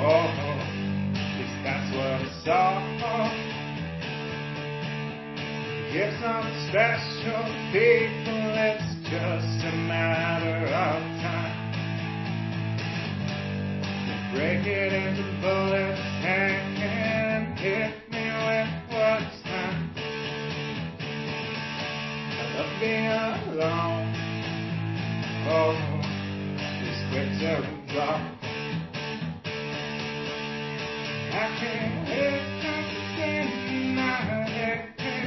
Yes, that's what it's all. Give some special people, it's just a matter of time. Break it into bullets and hit me with what's time. I love being alone. This quick to drop. I can't hear something in my head.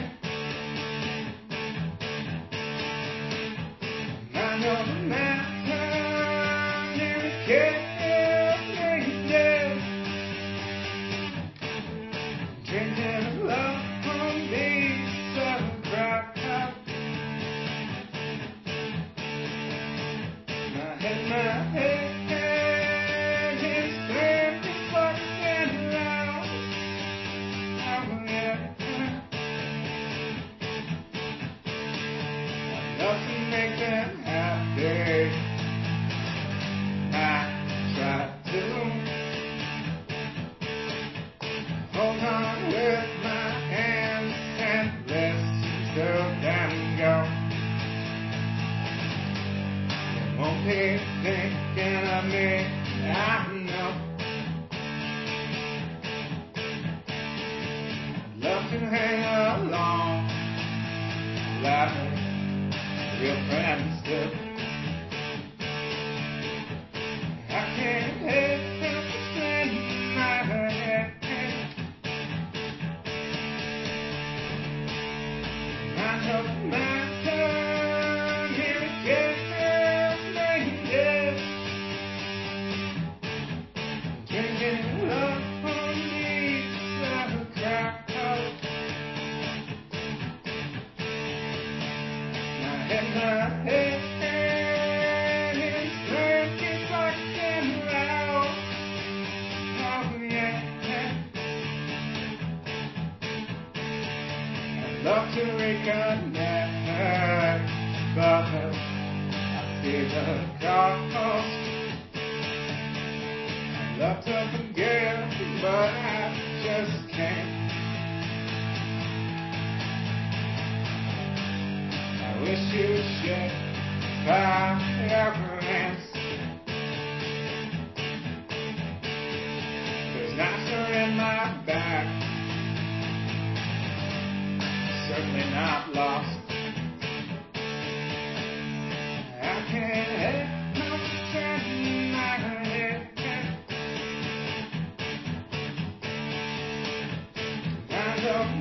I know the matter nearly killed me dead. Drinking love from these crowd. My head is screaming fucking loud. Oh yeah. Enough to make them happy. I try to hold on with my hands and listen to them go. They won't be thinking of me, I know. I'd love to hang along like real friends do. I can't help but spin my head. I know my time here kills me dead. Drinking love from these crowd. My head is lurking fucking loud. Oh yeah. I'd love to reconnect, but I see the cost. I'd love to forgive, but I just can't. I wish you'd share your hands. There's nicer in my back. Certainly not lost. I can't help but turn my head. I don't